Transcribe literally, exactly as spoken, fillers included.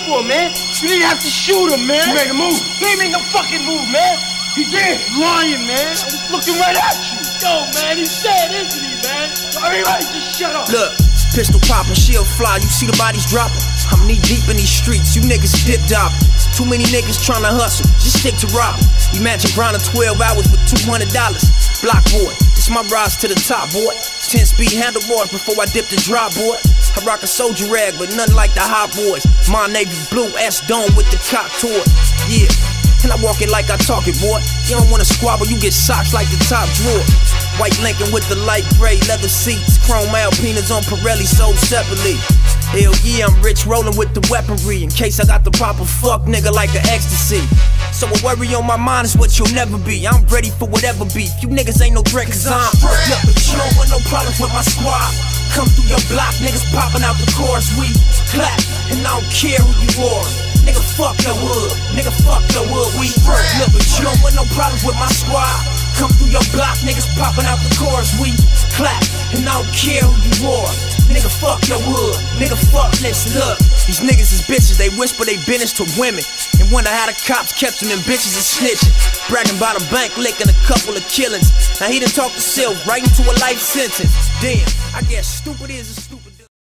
for, man? You didn't have to shoot him, man. You made a move. He ain't made no fucking move, man. He did. Lying, man. I was looking right at you. Yo, man, he's dead, isn't he, man? Everybody just shut up. Look, pistol poppin', shield fly, you see the bodies dropping. I'm knee deep in these streets, you niggas dip dopping. Too many niggas tryna hustle, just stick to robbing. Imagine grinding twelve hours with two hundred dollars. Block boy, this my rise to the top, boy. ten speed handlebars before I dip the dry, boy. I rock a soldier rag, but nothing like the hot boys. My navy blue S dome with the cock toy. Yeah, and I walk it like I talk it, boy. You don't wanna squabble, you get socks like the top drawer. White Lincoln with the light gray leather seats. Chrome Alpinas on Pirelli sold separately. Hell yeah, I'm rich rolling with the weaponry. In case I got to pop a fuck nigga like the ecstasy. So a worry on my mind is what you'll never be. I'm ready for whatever beef. You niggas ain't no threat cause I'm Look, but you don't want no problems with my squad. Come through your block, niggas popping out the chorus. We clap, and I don't care who you are. Nigga, fuck your wood. Nigga, fuck your wood. We Look, but you don't want no problems with my squad. Come through your block, niggas popping out the chorus. We clap, and I don't care who you are. Nigga, fuck your wood. Nigga, fuck this. Look, these niggas is bitches. They whisper they business to women and wonder how the cops kept them and bitches is snitching. Bragging about a bank lick and a couple of killings. Now he done talked to Silk right into a life sentence. Damn, I guess stupid is a stupid.